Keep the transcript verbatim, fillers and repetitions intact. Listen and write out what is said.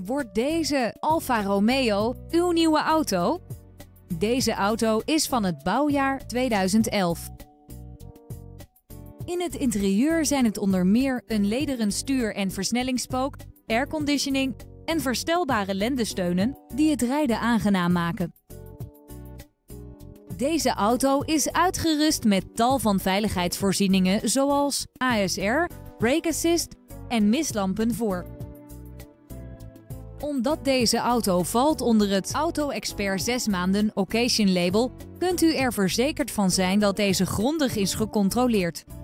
Wordt deze Alfa Romeo uw nieuwe auto? Deze auto is van het bouwjaar tweeduizend elf. In het interieur zijn het onder meer een lederen stuur- en versnellingspook, airconditioning en verstelbare lendensteunen die het rijden aangenaam maken. Deze auto is uitgerust met tal van veiligheidsvoorzieningen zoals A S R, brake assist en mislampen voor. Omdat deze auto valt onder het Auto Expert zes maanden Occasion label, kunt u er verzekerd van zijn dat deze grondig is gecontroleerd.